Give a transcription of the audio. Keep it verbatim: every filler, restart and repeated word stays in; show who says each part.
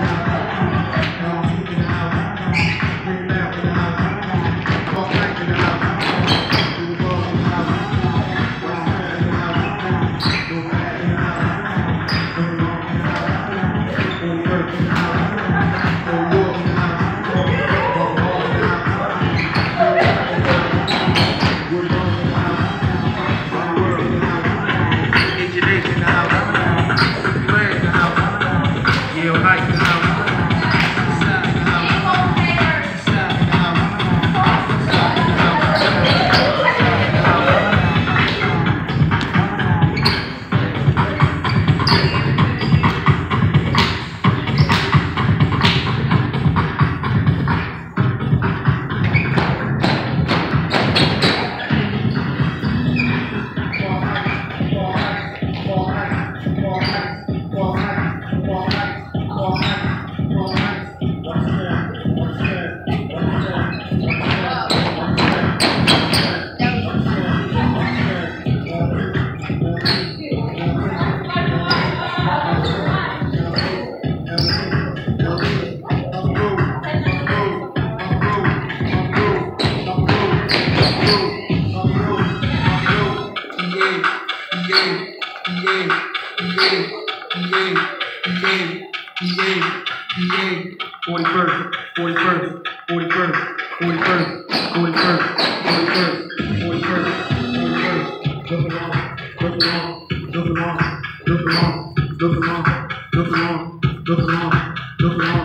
Speaker 1: forty-first, forty-first, forty-first, forty-first, forty-first, forty-first, forty-first, forty-first, jump along, jump along, jump along, jump along, jump along, jump along, jump along, jump along.